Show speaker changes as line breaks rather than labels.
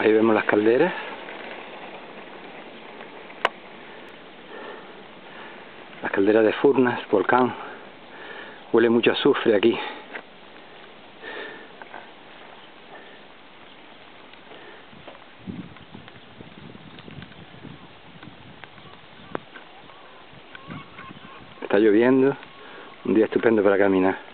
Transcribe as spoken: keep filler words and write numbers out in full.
Ahí vemos las calderas. Las calderas de Furnas, volcán. Huele mucho a azufre aquí. Está lloviendo. Un día estupendo para caminar.